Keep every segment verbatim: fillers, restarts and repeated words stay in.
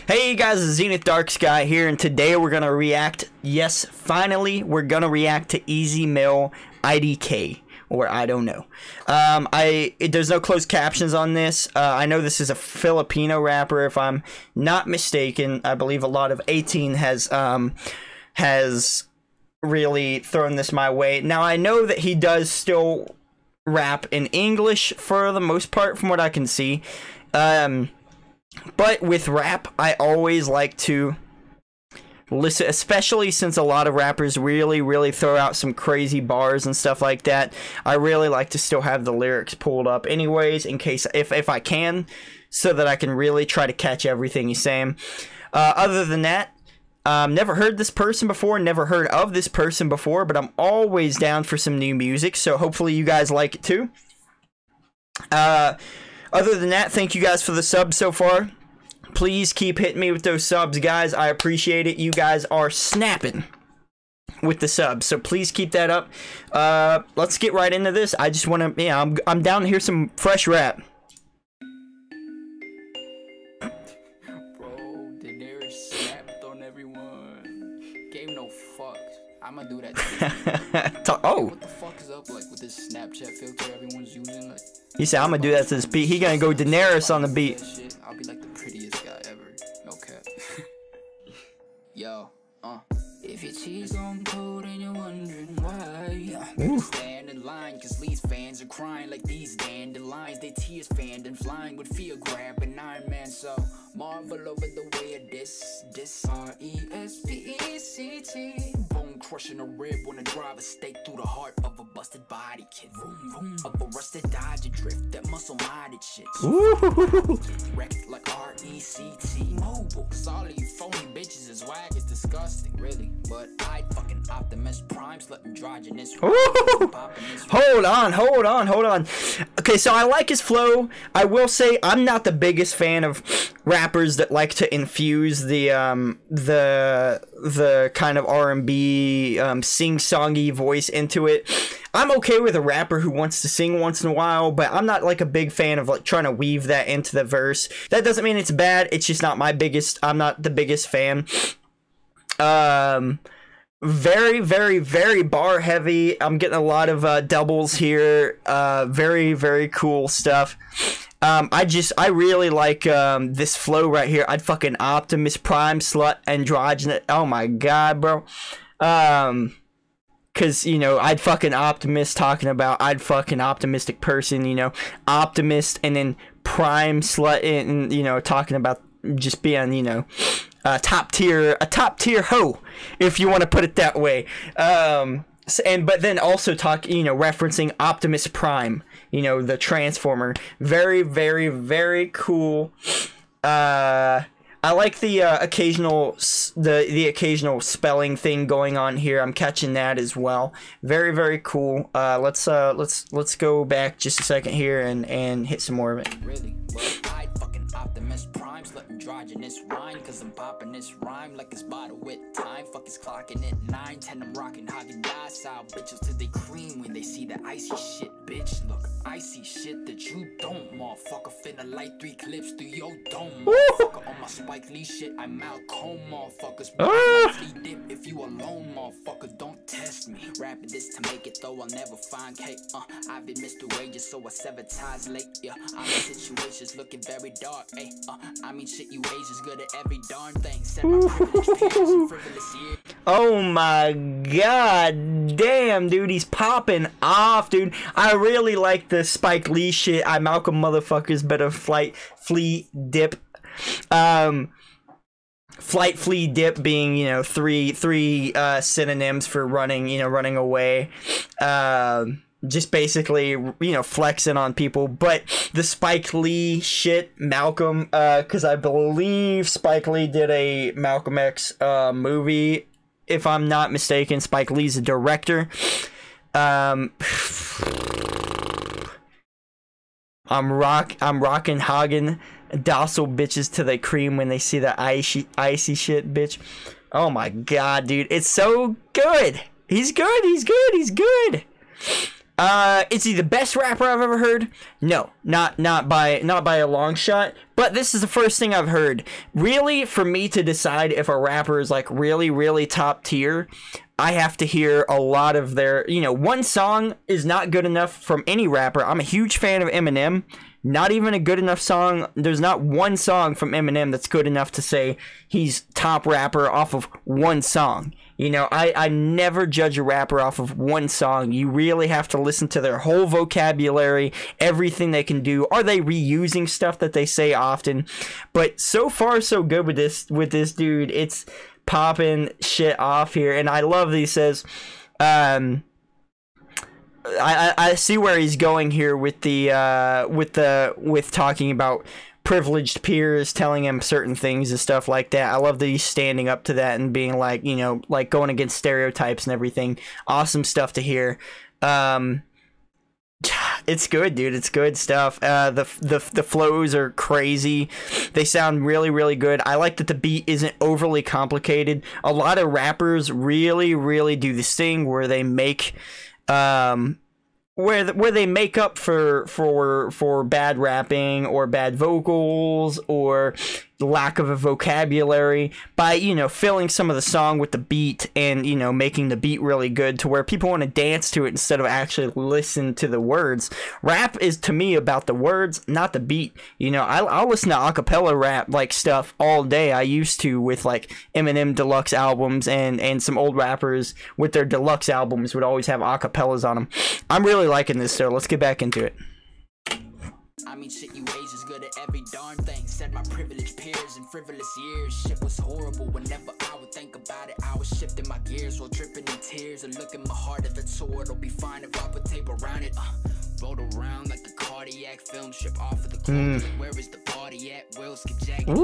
Hey guys, it's Zenith Dark Sky here, and today we're gonna react. Yes, finally, we're gonna react to Easy Mill I D K, or I don't know. Um, I it, there's no closed captions on this. Uh, I know this is a Filipino rapper, if I'm not mistaken. I believe a lot of eighteen has um has really thrown this my way. Now I know that he does still rap in English for the most part, from what I can see. Um. But with rap, I always like to listen, especially since a lot of rappers really, really throw out some crazy bars and stuff like that. I really like to still have the lyrics pulled up anyways, in case, if, if I can, so that I can really try to catch everything he's saying. Uh, other than that, um, never heard this person before, never heard of this person before, but I'm always down for some new music, so hopefully you guys like it too. Uh... Other than that, thank you guys for the subs so far. Please keep hitting me with those subs, guys. I appreciate it. You guys are snapping with the subs, so please keep that up. Uh, let's get right into this. I just want to, yeah, I'm, I'm down to hear some fresh rap. Bro, Daenerys snapped on everyone. Gave no fucks. I'ma do that too. Oh. What the fuck is up, like, with this Snapchat filter everyone's using? Like, he said, I'm gonna do that to this beat. He gonna go Daenerys on the beat. Shit, I'll be like the prettiest guy ever. No cap. Yo, uh. If your cheese on cold and you're wondering why, better stand in line, cause these fans are crying like these dandelions. They tears fanned and flying with fear grabbing Iron Man. So marvel over the way of this, this R E S P E C T. Bone crushing a rib when I drive a stake through the heart of a busted body kid. Vroom, vroom, of a rusted Dodge drift, that muscle minded shit. So wrecked like R E C T Mobile. Solid you phony bitches is whack, it's disgusting, really. But I'd fucking Optimus Prime, slut androgynous. Hold on, hold on, hold on. Okay, so I like his flow. I will say I'm not the biggest fan of rappers that like to infuse the um the the kind of R and B um, sing-songy voice into it. I'm okay with a rapper who wants to sing once in a while, but I'm not like a big fan of like trying to weave that into the verse. That doesn't mean it's bad. It's just not my biggest. I'm not the biggest fan. Um, very, very, very bar heavy. I'm getting a lot of uh, doubles here. Uh, very, very cool stuff. Um, I just, I really like um, this flow right here. I'd fucking Optimus Prime, slut, androgynous. Oh my god, bro. Um, cause you know, I'd fucking Optimus talking about, I'd fucking optimistic person. You know, Optimist, and then Prime, slut, and you know, talking about just being, you know. Uh, top tier, a top tier hoe, if you want to put it that way. Um, and but then also talk, you know, referencing Optimus Prime, you know, the Transformer. Very, very, very cool. Uh, I like the uh, occasional, the the occasional spelling thing going on here. I'm catching that as well. Very, very cool. Uh, let's uh, let's let's go back just a second here and and hit some more of it. Really? Well, I'd fucking Optimus Prime, slut androgynous rhyme, cause I'm popping this rhyme like it's bottle with time. Fuck is clocking it nine ten. I'm rocking Häagen-Dazs style bitches till they cream when they see the icy shit, bitch. Look, I see shit that you don't, motherfucker. Finna light three clips through your dome, motherfucker. On my Spike Lee shit, I'm Malcolm, motherfuckers. Likely dip if you alone, motherfucker. Don't test me. Rapping this to make it though, I'll never find cake. Uh, I've been Mister Wages, so I sever ties late. Yeah, I'm in situations looking very dark. Ay, uh, I mean shit, you Asians good at every darn thing. Set my privilege pants and frivolous year. Oh my god, damn, dude, he's popping off, dude. I really like the Spike Lee shit. I Malcolm motherfuckers better flight, flee, dip. Um, flight, flee, dip being, you know, three three uh, synonyms for running, you know, running away. Um, just basically, you know, flexing on people. But the Spike Lee shit, Malcolm, uh, because I believe Spike Lee did a Malcolm X uh, movie. If I'm not mistaken, Spike Lee's a director. Um, I'm rock. I'm rocking Hagen docile bitches till they cream when they see the icy, icy shit, bitch. Oh my god, dude, it's so good. He's good. He's good. He's good. Uh, is he the best rapper I've ever heard? No, not not by not by a long shot. But this is the first thing I've heard. Really, for me to decide if a rapper is like really, really top tier, I have to hear a lot of their, you know, one song is not good enough from any rapper. I'm a huge fan of Eminem. Not even a good enough song. There's not one song from Eminem that's good enough to say he's top rapper off of one song. You know, I, I never judge a rapper off of one song. You really have to listen to their whole vocabulary, everything they can do. Are they reusing stuff that they say often? But so far, so good with this with this dude. It's popping shit off here. And I love that he says, um... I, I see where he's going here with the uh, with the with talking about privileged peers telling him certain things and stuff like that. I love that he's standing up to that and being like, you know, like going against stereotypes and everything. Awesome stuff to hear. Um, it's good, dude. It's good stuff. Uh, the the the flows are crazy. They sound really, really good. I like that the beat isn't overly complicated. A lot of rappers really, really do this thing where they make um where the, where they make up for for for bad rapping or bad vocals or lack of a vocabulary by, you know, filling some of the song with the beat and, you know, making the beat really good to where people want to dance to it instead of actually listen to the words. Rap is, to me, about the words, not the beat. You know, I, I'll listen to acapella rap like stuff all day. I used to with like Eminem deluxe albums, and and some old rappers with their deluxe albums would always have acapellas on them. I'm really liking this, so let's get back into it. I mean, shit, you age is good at every darn thing. Said my privileged peers in frivolous years. Shit was horrible whenever I would think about it. I was shifting my gears while dripping in tears. And look at my heart, if it's sore, it'll be fine if I put tape around it. Uh, rolled around like a cardiac film strip off of the clothes. Mm. Where is the party at? Will skip jacket.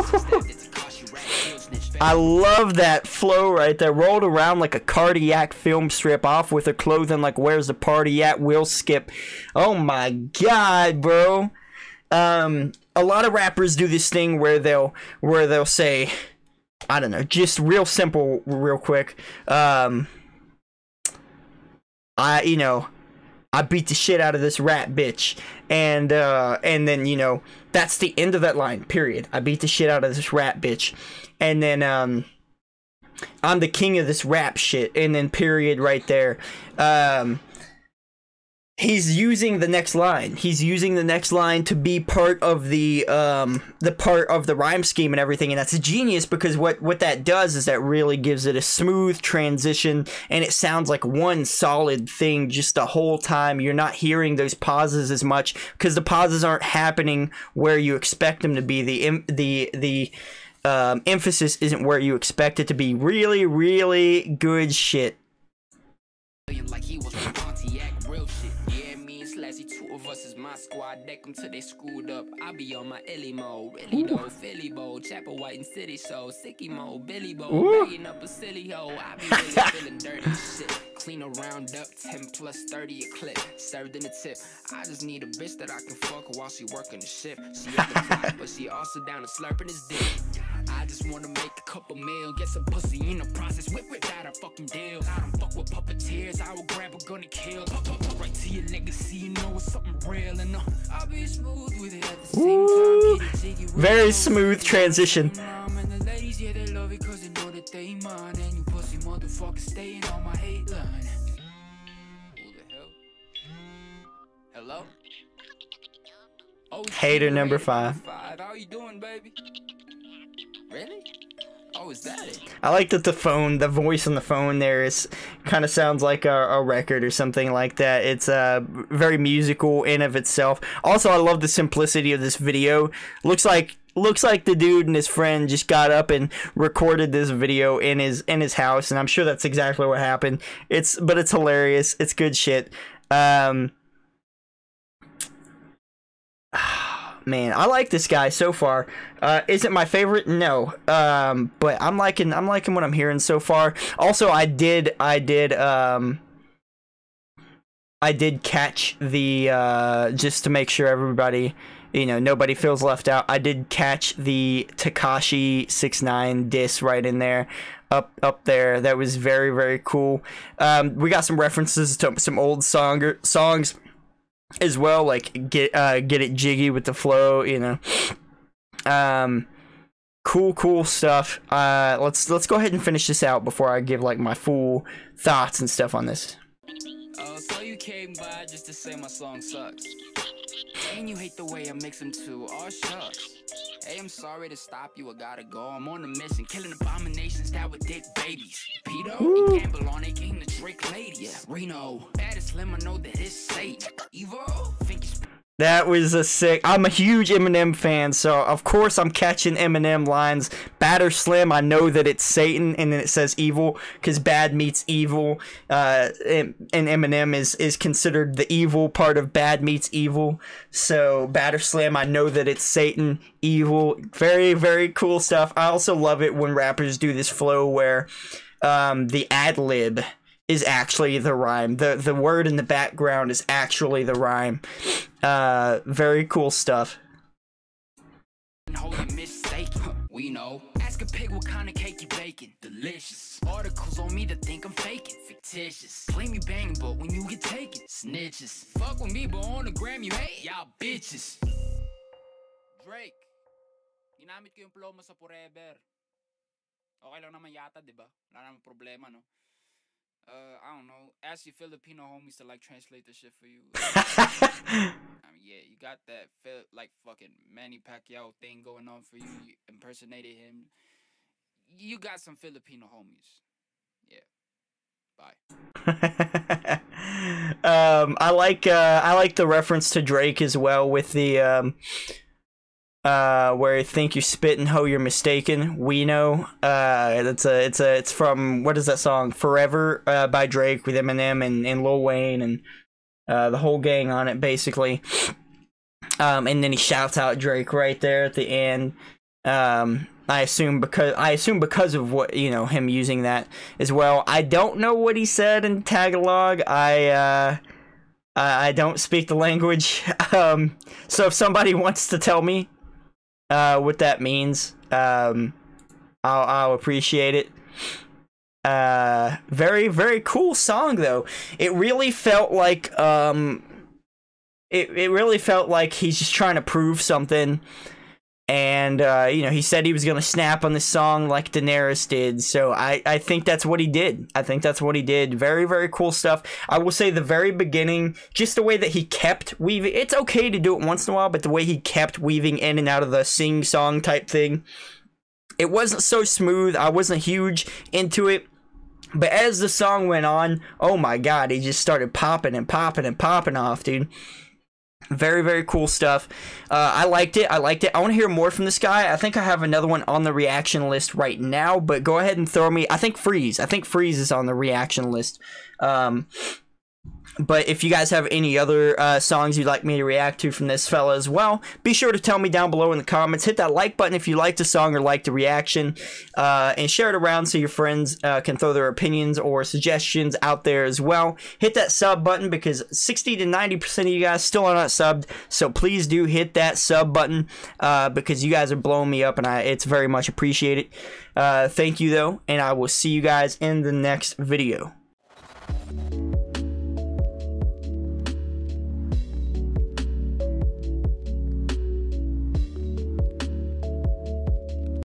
I love that flow right there. Rolled around like a cardiac film strip off with her clothing like where's the party at? Will skip. Oh my god, bro. Um, a lot of rappers do this thing where they'll where they'll say, I don't know, just real simple, real quick. Um, I you know, I beat the shit out of this rat bitch, and uh, and then, you know, that's the end of that line. Period. I beat the shit out of this rat bitch, and then um, I'm the king of this rap shit, and then period right there. Um. He's using the next line. He's using the next line to be part of the um the part of the rhyme scheme and everything, and that's a genius because what what that does is that really gives it a smooth transition, and it sounds like one solid thing just the whole time. You're not hearing those pauses as much because the pauses aren't happening where you expect them to be. The the the um, emphasis isn't where you expect it to be. Really, really good shit. Like he was from Pontiac, real shit. Yeah, me and Slashy, two of us is my squad. Deck them till they screwed up. I be on my Illy mode, really though. Philly mode, Chapel White and City show. Sicky mode, Billy Bo, bagging up a silly hoe. I be really feeling dirty shit. Clean around up, ten plus thirty a clip. Served in the tip. I just need a bitch that I can fuck while she working the shift. She up the clock, but she also down to slurping his dick. I just wanna make a couple mil, get some pussy in the process. Whip without a fucking deal. I don't fuck with puppeteers. I will grab a gun and kill. Pop, pop, pop, right to your legacy, you know it's something real. And uh, I'll be smooth with it at the same time. Get it jiggy. Very smooth transition. And the ladies, yeah, they love it cause they know that they mine. And you pussy motherfuckers staying on my hate line. Who the hell? Hello? Oh, hater number five. five. How you doing, baby? Really? Oh, is that it? I like that the phone, the voice on the phone there is kind of sounds like a, a record or something like that. It's uh, very musical in of itself. Also, I love the simplicity of this video. Looks like looks like the dude and his friend just got up and recorded this video in his in his house, and I'm sure that's exactly what happened. It's but it's hilarious. It's good shit. Um, Man, I like this guy so far. Uh, is it my favorite? No. Um, but I'm liking I'm liking what I'm hearing so far. Also, I did I did um I did catch the uh, just to make sure everybody, you know, nobody feels left out. I did catch the Tekashi six nine diss right in there. up up there. That was very, very cool. Um, we got some references to some old song songs as well, like get uh, get it jiggy with the flow, you know. Um, cool, cool stuff. Uh, let's let's go ahead and finish this out before I give like my full thoughts and stuff on this. Oh, so you came by just to say my song sucks. And you hate the way I mix them too. Oh, shucks. Hey, I'm sorry to stop you, I gotta go. I'm on a mission, killing abominations that would dick babies. Pedo, you gamble on it, came to Drake ladies. Yeah, Reno, baddest slim, I know that it's Satan. Evo, think it's... That was a sick. I'm a huge Eminem fan, so of course I'm catching Eminem lines. Bad or Slim, I know that it's Satan, and then it says evil because bad meets evil. Uh, and, and Eminem is is considered the evil part of bad meets evil. So Bad or Slim, I know that it's Satan, evil. Very, very cool stuff. I also love it when rappers do this flow where um, the ad lib is actually the rhyme. The the word in the background is actually the rhyme. Uh, very cool stuff. We know. Ask a pig what kind of cake you baking. Delicious. Articles on me to think I'm faking. Fictitious. Claim you banging, but when you get taken, snitches. Fuck with me, but on the gram you hate. Y'all bitches. Drake. Ginamit ko yung flow mo sa forever. Okay lang naman yata, diba? Wala naman problema, no? Uh, I don't know. Ask your Filipino homies to like translate the shit for you. I mean, yeah, you got that like fucking Manny Pacquiao thing going on for you. You impersonated him. You got some Filipino homies. Yeah. Bye. um, I like uh, I like the reference to Drake as well with the um. Uh, where you think you spit and ho, you're mistaken. We know. Uh, it's a, it's a, it's from what is that song? Forever uh, by Drake with Eminem and, and Lil Wayne and uh, the whole gang on it basically. Um, and then he shouts out Drake right there at the end. Um, I assume because I assume because of what you know him using that as well. I don't know what he said in Tagalog. I uh, I don't speak the language. um, so if somebody wants to tell me Uh, what that means, um, I'll, I'll appreciate it. Uh, very, very cool song though. It really felt like, um, it, it really felt like he's just trying to prove something. And, uh, you know, he said he was going to snap on this song like Daenerys did. So I, I think that's what he did. I think that's what he did. Very, very cool stuff. I will say the very beginning, just the way that he kept weaving. It's okay to do it once in a while, but the way he kept weaving in and out of the sing-song type thing, it wasn't so smooth. I wasn't huge into it. But as the song went on, oh my god, he just started popping and popping and popping off, dude. Very, very cool stuff. Uh, I liked it. I liked it. I want to hear more from this guy. I think I have another one on the reaction list right now, but go ahead and throw me. I think Freeze. I think Freeze is on the reaction list. Um, but if you guys have any other uh, songs you'd like me to react to from this fella as well, be sure to tell me down below in the comments. Hit that like button if you liked the song or liked the reaction, uh, and share it around so your friends uh, can throw their opinions or suggestions out there as well. Hit that sub button because sixty to ninety percent of you guys still are not subbed, so please do hit that sub button uh, because you guys are blowing me up and I, it's very much appreciated. Uh, thank you though, and I will see you guys in the next video.